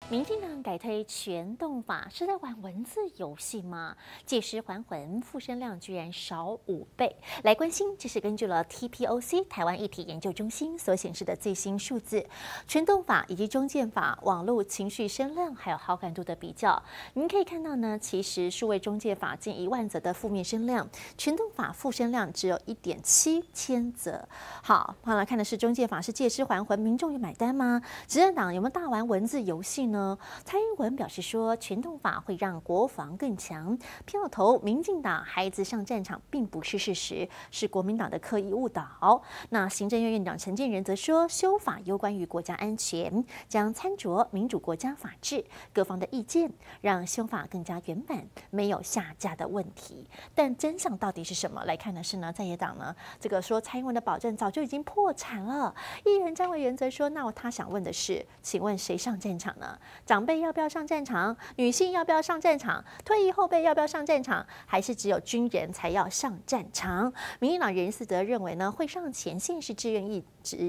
民进党改推全动法是在玩文字游戏吗？借尸还魂，复生量居然少5倍。来关心，这是根据了 TPOC 台湾议题研究中心所显示的最新数字，全动法以及中建法网络情绪声量还有好感度的比较。您可以看到呢，其实数位中介法近1万则的负面声量，全动法负声量只有1.7千则。好，来看的是中介法是借尸还魂，民众有买单吗？执政党有没有大玩文字游戏呢？蔡英文表示说，全动法会让国防更强，票投民进党孩子上战场并不是事实，是国民党的刻意误导。那行政院院长陈建仁则说，修法攸关于国家安全，将参酌民主国家法治各方的意见，让修法更加圆满，没有下架的问题。但真相到底是什么？来看的是呢，在野党呢，这个说蔡英文的保证早就已经破产了。议员张维元则说，那他想问的是，请问谁上战场呢？长辈要不要上战场？女性要不要上战场？退役后辈要不要上战场？还是只有军人才要上战场？民进党人士则认为呢，会上前线是志愿役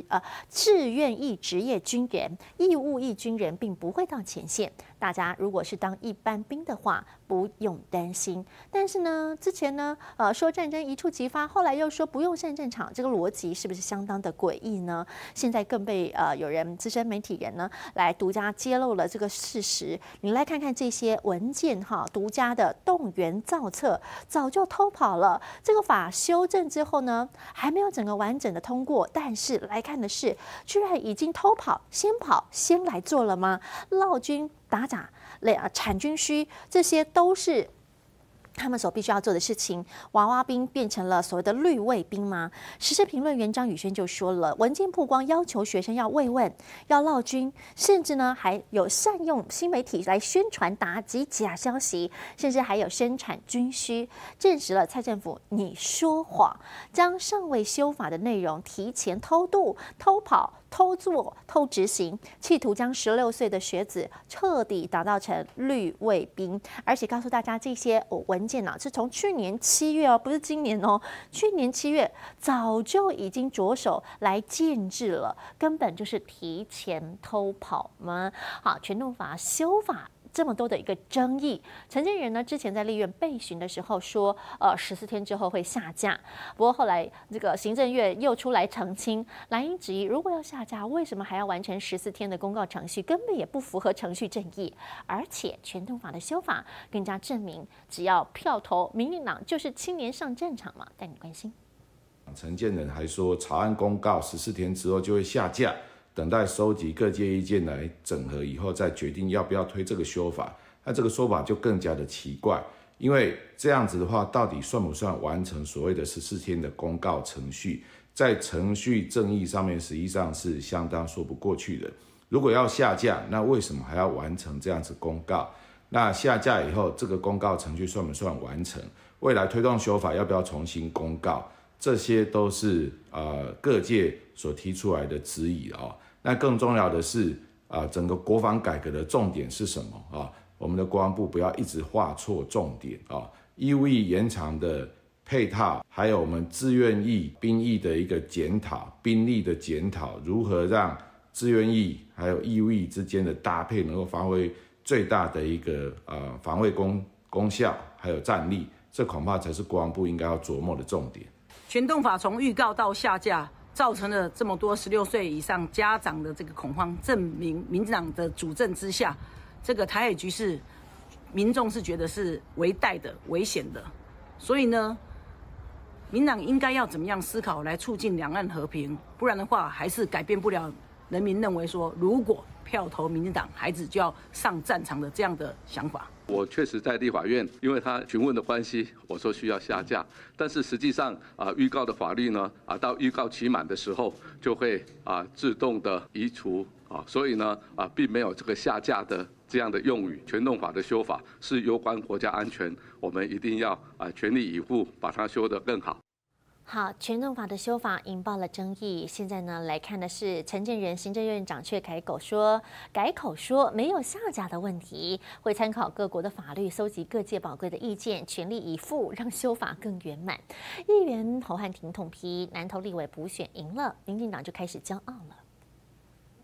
职业军人，义务役军人并不会到前线。大家如果是当一般兵的话，不用担心。但是呢，之前呢，说战争一触即发，后来又说不用上战场，这个逻辑是不是相当的诡异呢？现在更被有人资深媒体人呢来独家揭露了这个事实。你来看看这些文件哈，独家的动员造册早就偷跑了。这个法修正之后呢，还没有整个完整的通过，但是来看的是，居然已经偷跑，先来做了吗？烙军打假、产军需，这些都是他们所必须要做的事情。娃娃兵变成了所谓的绿卫兵吗？时事评论员张宇轩就说了，文件曝光要求学生要慰问、要烙军，甚至呢还有善用新媒体来宣传打击假消息，甚至还有生产军需，证实了蔡政府你说谎，将尚未修法的内容提前偷渡、偷跑、偷做、偷执行，企图将16岁的学子彻底打造成绿卫兵，而且告诉大家这些文件呢，是从去年7月哦，不是今年哦，去年7月早就已经着手来建制了，根本就是提前偷跑吗？好，全动法修法这么多的一个争议，陈建仁呢之前在立院备询的时候说，14天之后会下架。不过后来这个行政院又出来澄清，蓝营质疑，如果要下架，为什么还要完成14天的公告程序？根本也不符合程序正义。而且全动法的修法更加证明，只要票投民进党就是青年上战场嘛。带你关心。 陈建仁还说，草案公告14天之后就会下架。等待收集各界意见来整合以后，再决定要不要推这个修法。那这个说法就更加的奇怪，因为这样子的话，到底算不算完成所谓的14天的公告程序？在程序正义上面，实际上是相当说不过去的。如果要下架，那为什么还要完成这样子公告？那下架以后，这个公告程序算不算完成？未来推动修法要不要重新公告？这些都是各界所提出来的质疑啊。那更重要的是整个国防改革的重点是什么啊？我们的国防部不要一直画错重点啊！义务役延长的配套，还有我们志愿役、兵役的一个检讨、兵力的检讨，如何让志愿役还有义务役之间的搭配能够发挥最大的一个防卫功效，还有战力，这恐怕才是国防部应该要琢磨的重点。 全动法从预告到下架，造成了这么多16岁以上家长的这个恐慌，证明民进党的主政之下，这个台海局势，民众是觉得是危殆的、危险的。所以呢，民党应该要怎么样思考来促进两岸和平？不然的话，还是改变不了人民认为说，如果票投民进党，孩子就要上战场的这样的想法。 我确实在立法院，因为他询问的关系，我说需要下架，但是实际上预告的法律呢到预告期满的时候就会自动的移除所以呢并没有这个下架的这样的用语。全动法的修法是攸关国家安全，我们一定要全力以赴把它修得更好。 好，全动法的修法引爆了争议。现在呢，来看的是陈建仁行政院长却改口说没有下架的问题，会参考各国的法律，搜集各界宝贵的意见，全力以赴让修法更圆满。议员侯汉廷痛批南投立委补选赢了，民进党就开始骄傲了。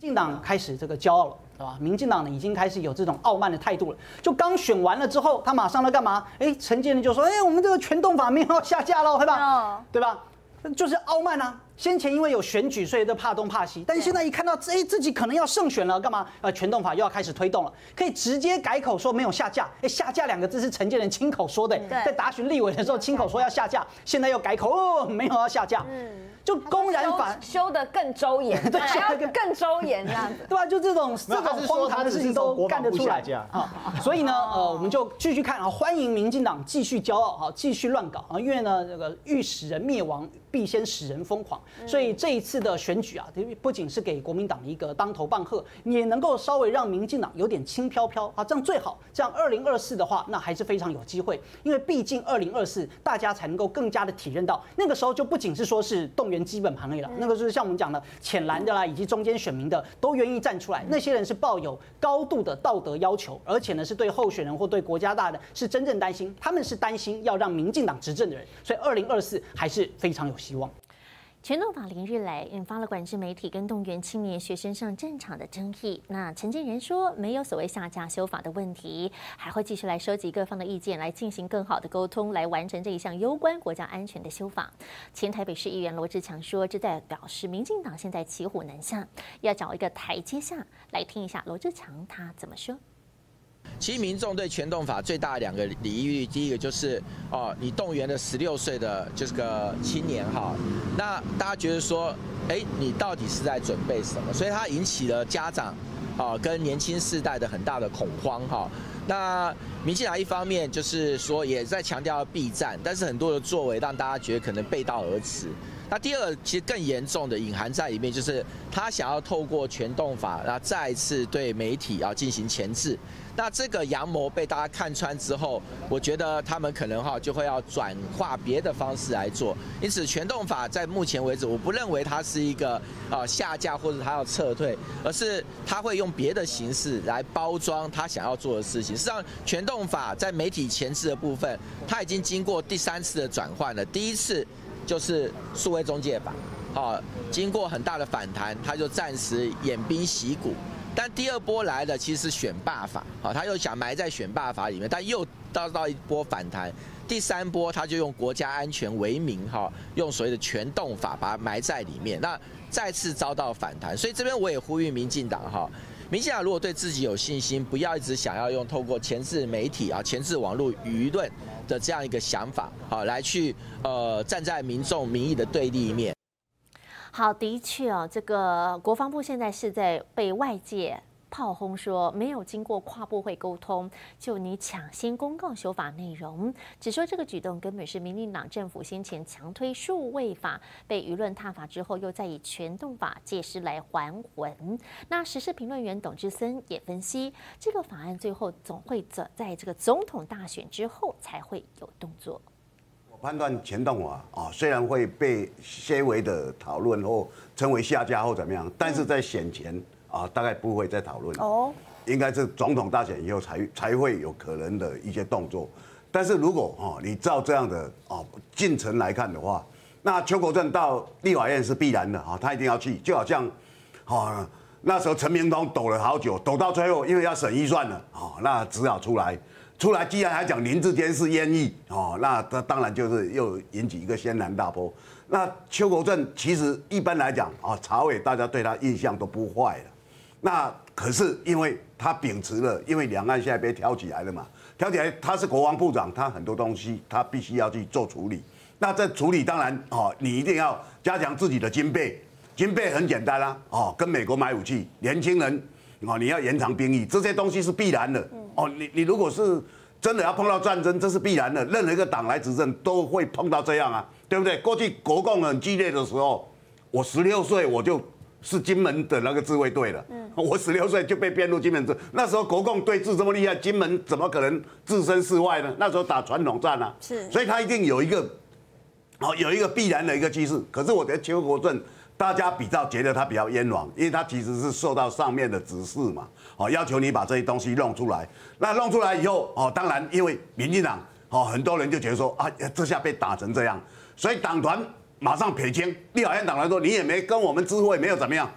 进党开始这个骄傲了，对吧？民进党呢已经开始有这种傲慢的态度了。就刚选完了之后，他马上要干嘛？陈建仁就说：“我们这个全动法没有要下架了，对吧？对吧？就是傲慢啊。”先前因为有选举，所以都怕东怕西，但是现在一看到自己可能要胜选了，干嘛？全动法又要开始推动了，可以直接改口说没有下架。下架2个字是陈建仁亲口说的，在答询立委的时候亲口说要下架，现在又改口没有要下架。就公然修得更周延，对，还要更周延这样子， 对吧？就这种荒唐的事情都干得出来啊！所以呢，我们就继续看啊，欢迎民进党继续骄傲，继续乱搞啊！因为呢，这个欲使人灭亡，必先使人疯狂。所以这一次的选举啊，不仅是给国民党一个当头棒喝，也能够稍微让民进党有点轻飘飘啊，这样最好。这样2024的话，那还是非常有机会，因为毕竟2024大家才能够更加的体认到，那个时候就不仅是说是动员基本盘而已了，那个就是像我们讲的浅蓝的啦，以及中间选民的都愿意站出来，那些人是抱有高度的道德要求，而且呢是对候选人或对国家大的是真正担心，他们是担心要让民进党执政的人，所以2024还是非常有希望。 全动法连日来引发了管制媒体跟动员青年学生上战场的争议。那陈建仁说，没有所谓下架修法的问题，还会继续来收集各方的意见，来进行更好的沟通，来完成这一项攸关国家安全的修法。前台北市议员罗志强说，这代表示民进党现在骑虎难下，要找一个台阶下。来听一下罗志强他怎么说。 其实民众对全动法最大的2个疑虑，第一个就是你动员了16岁的就是个青年哈，那大家觉得说，你到底是在准备什么？所以它引起了家长跟年轻世代的很大的恐慌哈。那民进党一方面就是说也在强调避战，但是很多的作为让大家觉得可能背道而驰。那第二个其实更严重的隐含在里面，就是他想要透过全动法，然后再一次对媒体进行钳制。那这个阳谋被大家看穿之后，我觉得他们可能就会要转化别的方式来做。因此，全动法在目前为止，我不认为它是一个下架或者他要撤退，而是他会用别的形式来包装他想要做的事情。事实上，全动法在媒体钳制的部分，它已经经过第3次的转换了。第一次就是数位中介法，经过很大的反弹，它就暂时偃兵息鼓。但第2波来的其实是选罢法，他又想埋在选罢法里面，但又到一波反弹。第3波他就用国家安全为名，用所谓的全动法把它埋在里面，那再次遭到反弹。所以这边我也呼吁民进党民进党如果对自己有信心，不要一直想要用透过钳制媒体钳制网络舆论的这样一个想法来去站在民众民意的对立面。 好，的确这个国防部现在是在被外界炮轰说没有经过跨部会沟通，就你抢先公告修法内容，只说这个举动根本是民进党政府先前强推数位法，被舆论挞伐之后，又再以全动法借势来还魂。那时事评论员董志森也分析，这个法案最后总会在这个总统大选之后才会有动作。 判断全动法虽然会被些微的讨论或称为下架或怎么样，但是在选前大概不会再讨论应该是总统大选以后才会有可能的一些动作。但是如果你照这样的进程来看的话，那邱国正到立法院是必然的他一定要去，就好像那时候陈明通抖了好久，抖到最后因为要审预算了那只好出来，既然还讲林志坚是冤狱那他当然就是又引起一个轩然大波。那邱国正其实一般来讲曹伟大家对他印象都不坏了，那可是因为他秉持了，因为两岸现在被挑起来了嘛，挑起来他是国防部长，他很多东西他必须要去做处理。那这处理当然你一定要加强自己的军备，军备很简单跟美国买武器，年轻人你要延长兵役，这些东西是必然的你如果是真的要碰到战争，这是必然的，任何一个党来执政都会碰到这样对不对？过去国共很激烈的时候，我16岁我就是金门的那个自卫队了，我16岁就被编入金门自，那时候国共对峙这么厉害，金门怎么可能置身事外呢？那时候打传统战是，所以他一定有一个必然的一个机制。可是我觉得邱国正大家比较觉得他比较冤枉，因为他其实是受到上面的指示嘛，要求你把这些东西弄出来。那弄出来以后，当然因为民进党很多人就觉得说这下被打成这样，所以党团马上撇清，立法院党团说你也没跟我们知会，没有怎么样，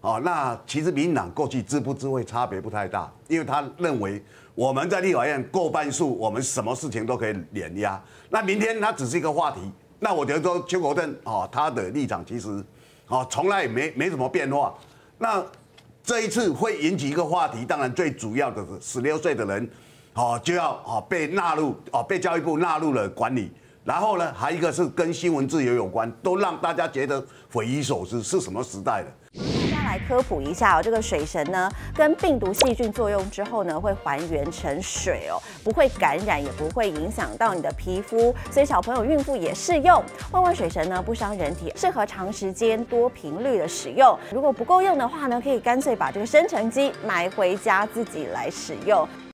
哦，那其实民进党过去支不支会差别不太大，因为他认为我们在立法院过半数，我们什么事情都可以碾压。那明天它只是一个话题，那我觉得说邱国正哦，他的立场其实哦从来也没什么变化。那这一次会引起一个话题，当然最主要的是16岁的人哦就要哦被纳入哦被教育部纳入了管理。然后呢，还一个是跟新闻自由有关，都让大家觉得匪夷所思，是什么时代的？ 大家来科普一下哦，这个水神呢，跟病毒细菌作用之后呢，会还原成水哦，不会感染，也不会影响到你的皮肤，所以小朋友、孕妇也适用。万万水神呢，不伤人体，适合长时间、多频率的使用。如果不够用的话呢，可以干脆把这个生成机买回家自己来使用。